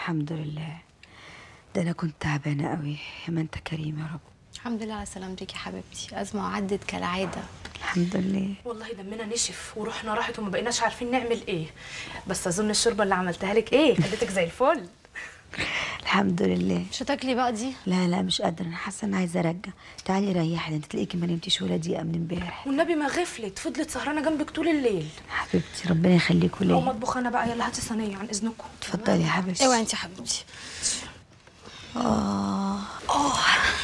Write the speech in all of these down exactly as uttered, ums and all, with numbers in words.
الحمد لله. ده انا كنت تعبانه قوي. يا ما انت كريم يا رب. الحمد لله على سلامتك يا حبيبتي. أزمة وعدت كالعادة. الحمد لله. والله دمنا نشف وروحنا راحت وما بقيناش عارفين نعمل ايه، بس اظن الشوربه اللي عملتها لك ايه خليتك زي الفل. الحمد لله. مش هتاكلي بقى دي؟ لا لا مش قادره، انا حاسه ان عايزه ارجع. تعالي ريحي، انت تلاقيكي ما نمتيش ولا دقيقه من امبارح. والنبي ما غفلت، فضلت سهرانه جنبك طول الليل. حبيبتي ربنا يخليكوا ليا. اقوم اطبخ انا بقى، يلا هاتي صينيه عن اذنكم. اتفضلي يا حبيبتي. اوعي انت يا حبيبتي. اه اه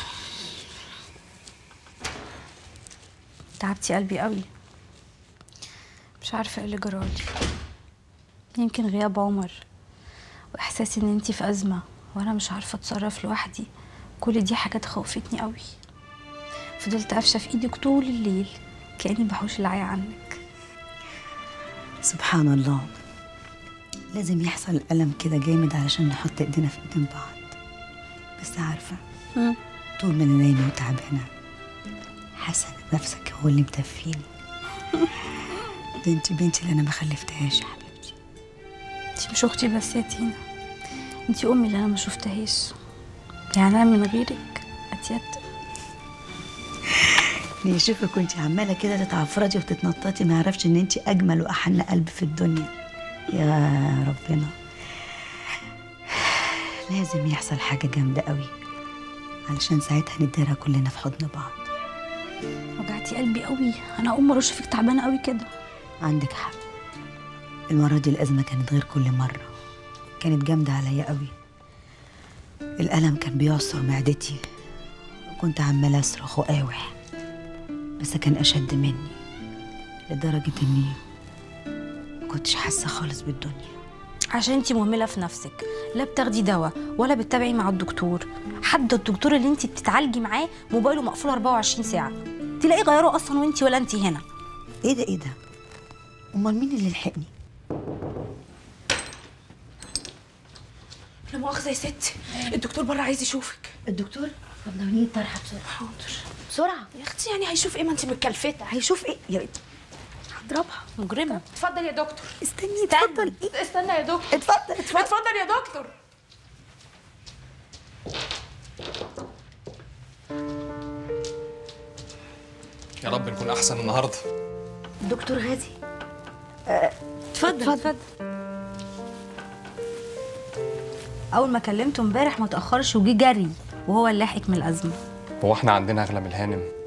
تعبتي قلبي قوي. مش عارفه ايه اللي جرالي. يمكن غياب عمر واحساسي ان انتي في ازمه وانا مش عارفه اتصرف لوحدي. كل دي حاجات خوفتني قوي. فضلت قافشه في ايدك طول الليل كاني بحوش العيا عنك. سبحان الله، لازم يحصل الألم كده جامد علشان نحط ايدينا في ايدين بعض. بس عارفه مم. طول ما انا نايمه وتعبانه حاسه ان نفسك هو اللي مدفيني. ده انت بنتي اللي انا ما خلفتهاش يا حبيبتي. انتي مش اختي بس يا تينا، انتي امي اللي انا ما شفتهاش. يعني انا من غيرك اتيت. اللي يشوفك وانت عماله كده تتعفرجي وتتنططي ما يعرفش ان انت اجمل واحن قلب في الدنيا. يا ربنا، لازم يحصل حاجه جامده قوي علشان ساعتها نديرها كلنا في حضن بعض. وجعتي قلبي قوي. انا اول مره اشوفك تعبانه قوي كده. عندك حق، المره دي الازمه كانت غير كل مره، كانت جامده عليا قوي. الالم كان بيعصر معدتي، كنت عماله اصرخ واقاوح، بس كان اشد مني لدرجه اني ما كنتش حاسه خالص بالدنيا. عشان انتي مهمله في نفسك، لا بتاخدي دواء ولا بتتابعي مع الدكتور. حتى الدكتور اللي انتي بتتعالجي معاه موبايله مقفول أربعة وعشرين ساعه، تلاقيه غيره اصلا وانتي ولا انتي هنا. ايه ده ايه ده؟ امال مين اللي لحقني؟ لا مؤاخذه يا ستي، الدكتور بره عايز يشوفك. الدكتور؟ طب ناوليني الطرحه بسرعه. حاضر بسرعه يا اختي. يعني هيشوف ايه؟ ما انت متكلفته. هيشوف ايه يا بنتي؟ هضربها. مجرمه. اتفضل يا دكتور. استني. استنى. اتفضل. ايه؟ استنى يا دكتور. اتفضل اتفضل اتفضل يا دكتور. يا رب نكون احسن النهارده. دكتور غازي. اه، اتفضل اتفضل. اول ما كلمته امبارح ما تاخرش وجي جري وهو اللي لاحق من الازمه. هو احنا عندنا اغلى من الهانم؟